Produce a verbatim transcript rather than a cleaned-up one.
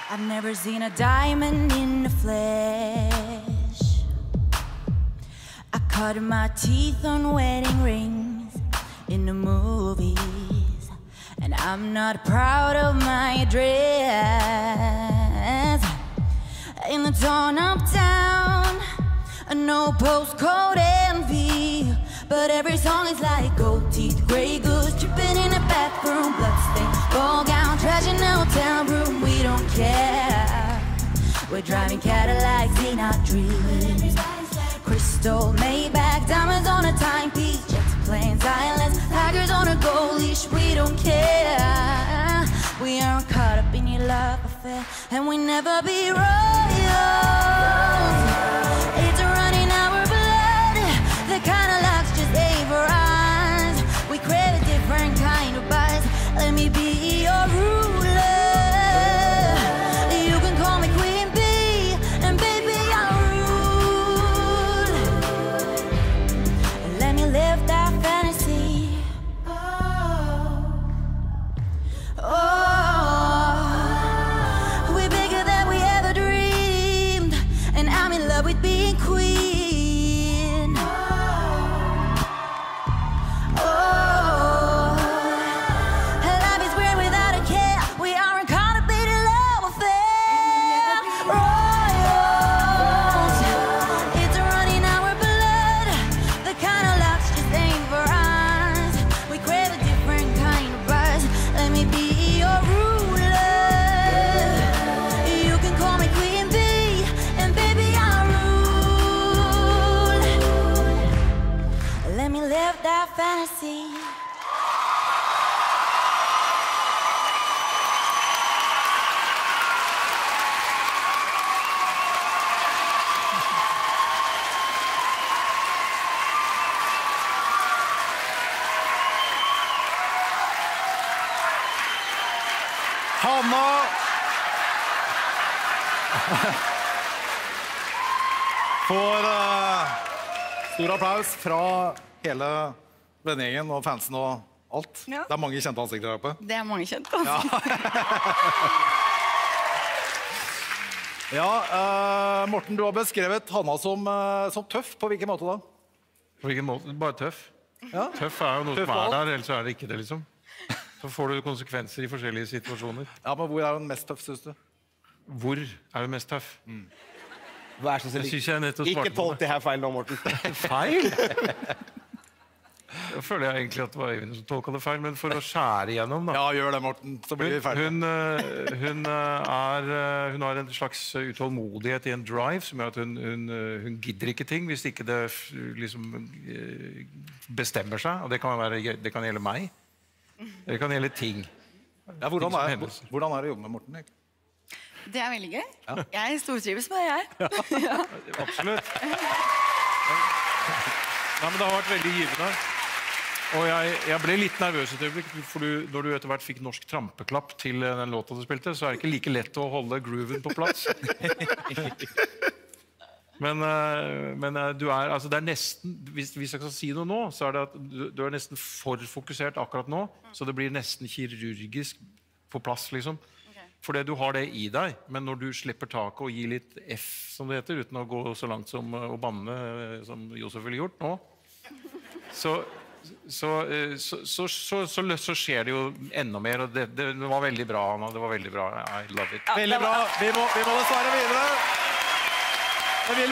I've never seen a diamond in the flesh. I cut my teeth on wedding rings in the movies, and I'm not proud of my dress. In the torn up town, no postcode envy, but every song is like gold teeth, gray goose, dripping in the bathroom, bloodstained ball gown, trash in the hotel room. We don't care. We're driving Cadillacs in our dreams. Crystal Maybach, diamonds on a timepiece, jets planes, islands, tigers on a gold leash. We don't care. We aren't caught up in your love affair, and we never be royals. It's running our blood. The kind of luck's just ain't for us. We crave a different kind of buzz. Let me be your ruler. You can call me Queen Bee, and baby I'll rule. Let me live that fantasy. Oh, oh, we're bigger than we ever dreamed, and I'm in love with being queen. Oh, life is great without a care. We aren't contemplating love affair. Royals, it's running our blood. The kind of luck's just ain't for us. We crave a different kind of buzz. Let me be your ruler. You can call me Queen Bee, and baby I'll rule. Let me live that fantasy. Hanna får uh, stor applaus fra hele vennegjengen og fansen og alt. Ja. Det er mange kjente ansikter her oppe. Det er mange kjente. Ja, uh, Morten, du har beskrevet Hanna som, uh, som tøff. På hvilken måte da? På hvilken måte? Bare tøff. Ja. Tøff er jo noe Tøff som er valg. der, ellers er det ikke det, liksom. Så får du konsekvenser i forskjellige situasjoner. Ja, men hvor er hun mest tøff, synes du? Hvor er du mest tøff? Vær så Det snill. synes jeg nettopp Ikke svarte på tolk det her feil nå, Morten. Feil? Da føler jeg egentlig at det var Øyvind som tolket det feil, men for å skjære igjennom da. Ja, gjør det, Morten, så blir vi Hun, ferdig. hun, eh, hun, eh, er, eh, hun har en slags utålmodighet i en drive som gjør at hun, hun, eh, hun gidder ikke ting hvis ikke det f- liksom eh, bestemmer seg, og det kan, være, det kan gjelde meg. Det kan gjelde ting. Ja, hvordan, ting som er, hender. hvordan er det å jobbe med Morten, egentlig? Det er veldig gøy. Jeg stortrives med det, jeg. Absolutt. Nei, men det har vært veldig givende. Og jeg, jeg ble litt nervøs et øyeblikk, for du, når du etter hvert fikk norsk trampeklapp til den låta du spilte, så er det ikke like lett å holde grooven på plass. Men, eh, men eh, du er, altså det er nesten, hvis, hvis jeg skal si noe nå, så er det at du, du er nesten for fokusert akkurat nå, så det blir nesten kirurgisk på plass, liksom. Fordi du har det i deg, men når du slipper taket og gir litt F, som det heter, uten å gå så langt som eh, å banne, eh, som Josef ville gjort nå, så, så, eh, så, så, så, så, så skjer det jo enda mer, og det, det var veldig bra, Anna, det var veldig bra. I love it. Veldig bra. Vi må, vi må dessverre videre.